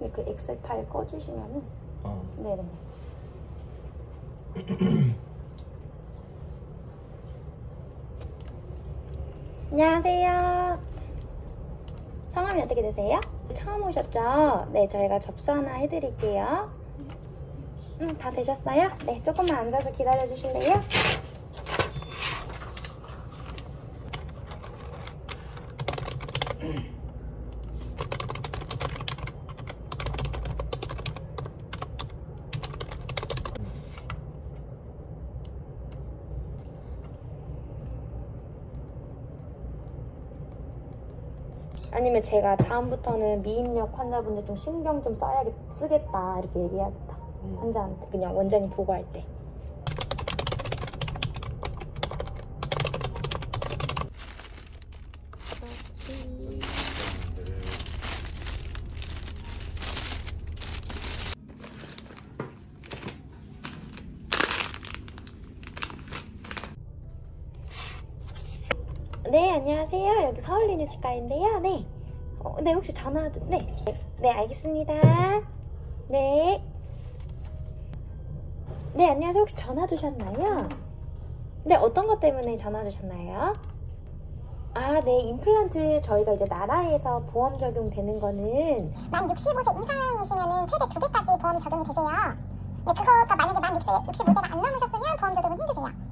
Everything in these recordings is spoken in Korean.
위에 그 엑셀 파일 꺼주시면은 네네. 안녕하세요. 성함이 어떻게 되세요? 처음 오셨죠? 네, 저희가 접수 하나 해드릴게요. 다 되셨어요? 네, 조금만 앉아서 기다려 주실래요? 아니면 제가 다음부터는 미입력 환자분들 좀 신경 좀 쓰겠다 이렇게 얘기해야겠다. 환자한테 그냥 원장님 보고할 때. 네, 안녕하세요. 여기 서울리뉴치과인데요. 네. 네, 혹시 전화, 네, 알겠습니다. 네. 네, 안녕하세요. 혹시 전화 주셨나요? 네, 어떤 것 때문에 전화 주셨나요? 아, 네, 임플란트 저희가 이제 나라에서 보험 적용되는 거는 만 65세 이상이시면 최대 2개까지 보험이 적용이 되세요. 네, 그거가 만약에 만 65세가 안 넘으셨으면 보험 적용은 힘드세요.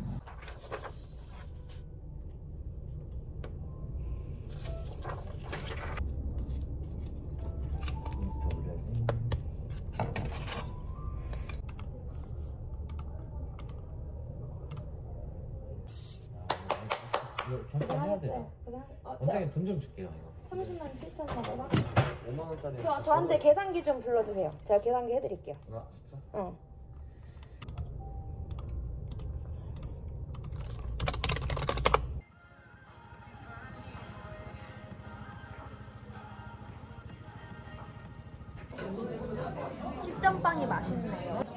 이거 결제해야 되죠? 원장님 돈 좀 줄게요 이거. 30만 7,400원? 5만원짜리. 저한테 계산기 좀 불러주세요. 제가 계산기 해드릴게요. 아 진짜? 어. 식전빵이 맛있네요.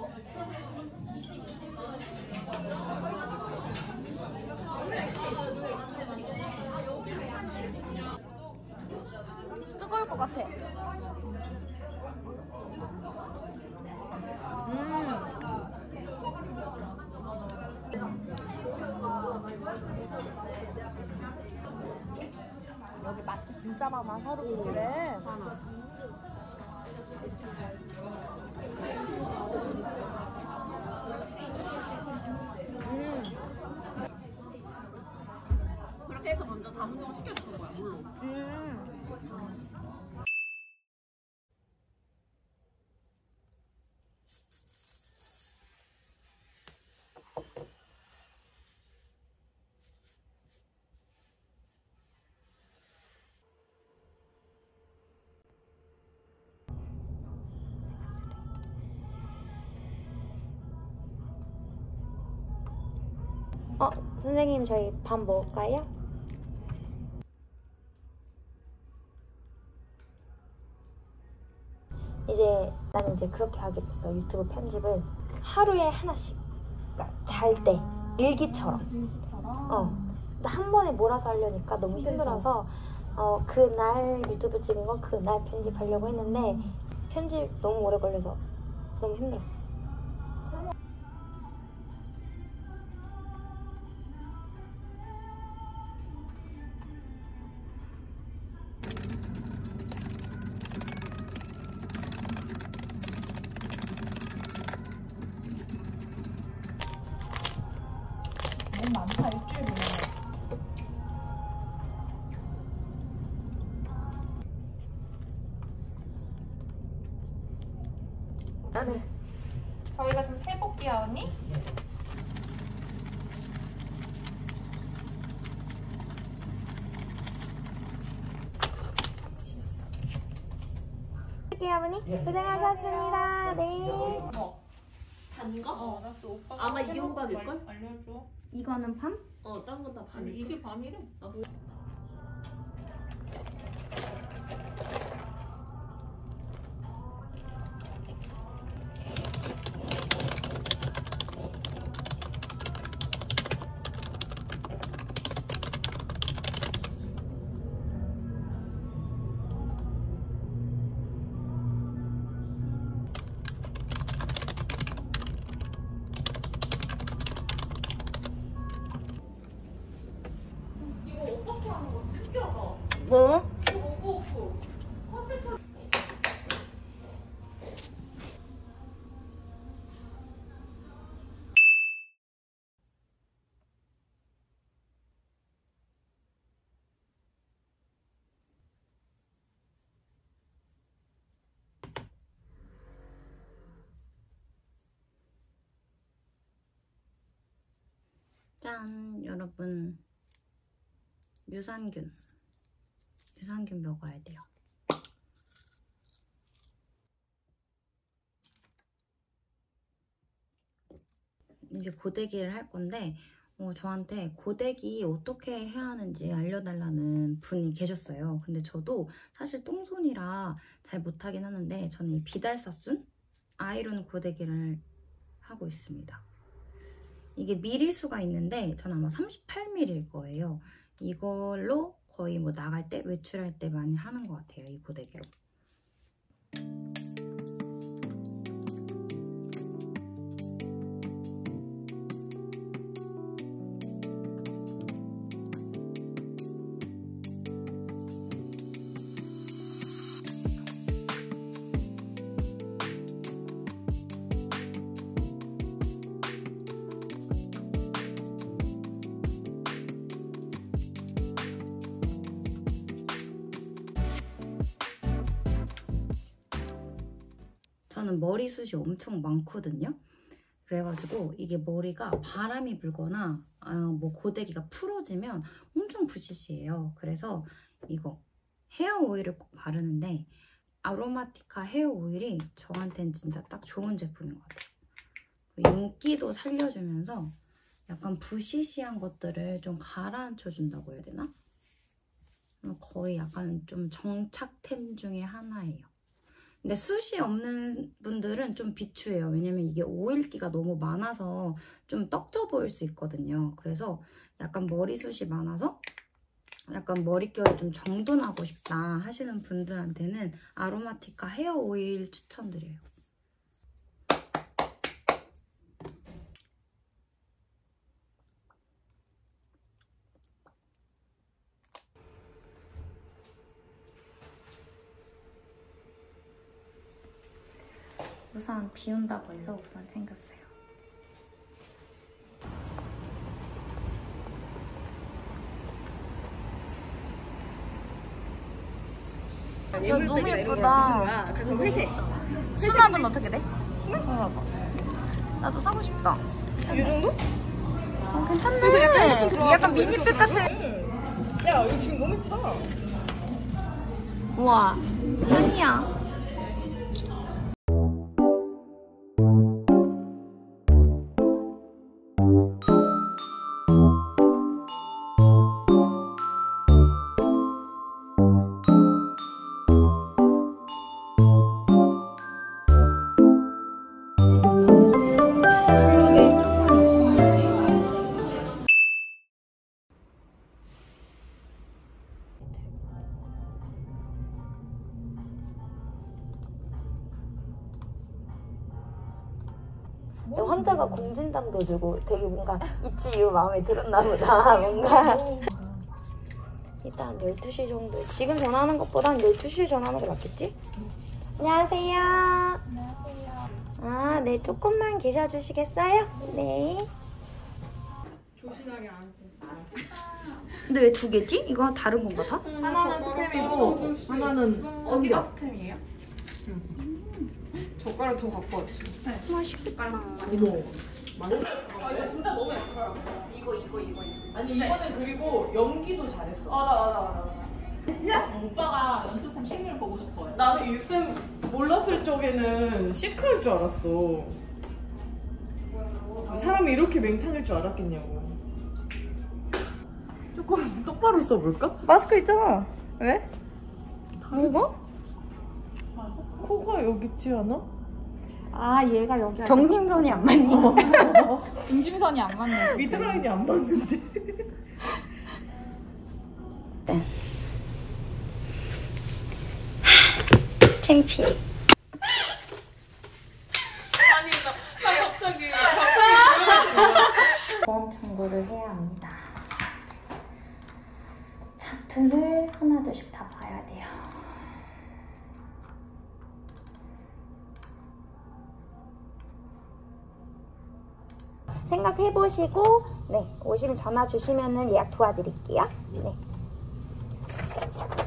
뜨거울 것 같아. 여기 맛집 진짜 많아. 하루길에 그렇게 해서 먼저 자문동을 시켜주는 거야, 물로. 선생님 저희 밥 먹을까요? 나는 이제 그렇게 하기로 했어. 유튜브 편집을 하루에 하나씩, 그러니까 잘 때 일기처럼. 한 번에 몰아서 하려니까 너무 힘들어서 그날 유튜브 찍은 건 그날 편집하려고 했는데 편집 너무 오래 걸려서 너무 힘들었어. 너무 많다, 일주일이면. 네. 저희가 지금 세 복귀야, 언니? 할게요, 어머니. 고생하셨습니다. 네. 단 거? 알았어. 오빠가 아마 이게 호박일걸? 알려줘. 이거는 밤? 딴 건 다 아니 반일 이게 밤이래. 뭐? 짠! 여러분, 유산균 먹어야 돼요. 이제 고데기를 할 건데 저한테 고데기 어떻게 해야 하는지 알려달라는 분이 계셨어요. 근데 저도 사실 똥손이라 잘 못하긴 하는데 저는 이 비달사순 아이론 고데기를 하고 있습니다. 이게 미리수가 있는데 저는 아마 38mm일 거예요. 이걸로 거의 뭐 나갈 때, 외출할 때 많이 하는 것 같아요. 이 고데기로. 저는 머리숱이 엄청 많거든요. 그래가지고 이게 머리가 바람이 불거나 뭐 고데기가 풀어지면 엄청 부시시해요. 그래서 이거 헤어 오일을 꼭 바르는데 아로마티카 헤어 오일이 저한테는 진짜 딱 좋은 제품인 것 같아요. 윤기도 살려주면서 약간 부시시한 것들을 좀 가라앉혀 준다고 해야 되나? 거의 약간 좀 정착템 중에 하나예요. 근데 숱이 없는 분들은 좀 비추해요. 왜냐면 이게 오일기가 너무 많아서 좀 떡져 보일 수 있거든요. 그래서 약간 머리숱이 많아서 약간 머릿결을 좀 정돈하고 싶다 하시는 분들한테는 아로마티카 헤어 오일 추천드려요. 우산 비 온다고 해서 우산 챙겼어요. 너무 예쁘다. 그래서 회색. 수납은 어떻게 돼? 봐봐. 나도 사고 싶다. 이 정도? 괜찮네. 약간 미니백 같아. 야, 이거 지금 너무 예쁘다. 우와, 눈이야. 환자가 공진단도 주고 되게 뭔가 있지유 마음에 들었나 보다. 뭔가 일단 12시 정도. 지금 전화하는 것보단 12시에 전화하는 게 낫겠지? 안녕하세요. 안녕하세요. 아, 네, 조금만 계셔주시겠어요? 네. 조신하게 안 알았어. 근데 왜 두 개지? 이거 다른 건가 다? 하나는 스팸이고 하나는 어디가 엉겨. 스팸이에요? 젓가락 더 갖고 왔지. 맛있겠다. 이거 많이. 이거 진짜 너무 예쁘더라고요. 이거. 아니 이번엔 그리고 연기도 잘했어. 맞아. 진짜? 오빠가 연습생 식물 보고 싶어요. 나는 이 쌤 몰랐을 적에는 시크할 줄 알았어. 사람이 이렇게 맹탕일 줄 알았겠냐고. 조금 똑바로 써볼까? 마스크 있잖아. 왜? 뭐가? 코가 여기 있지 않아? 아, 얘가 여기 경심선이 안 맞니? 중심선이 안 맞네. 미드라인이 안 맞는데. 네. 창피해. 아니 나 갑자기 보험 청구를 해야 합니다. 차트 차트를 하나둘씩 다 봐야 돼요. 생각해보시고 네 오시면 전화 주시면 예약 도와드릴게요. 네.